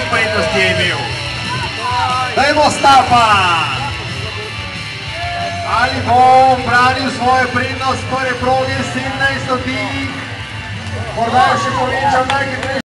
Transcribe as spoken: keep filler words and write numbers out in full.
prednosti je imel. Dajmo Stapa! Ali bo branil svojo prednost prve proge sedemnajst stotink? Morda še povečal najhitrejši.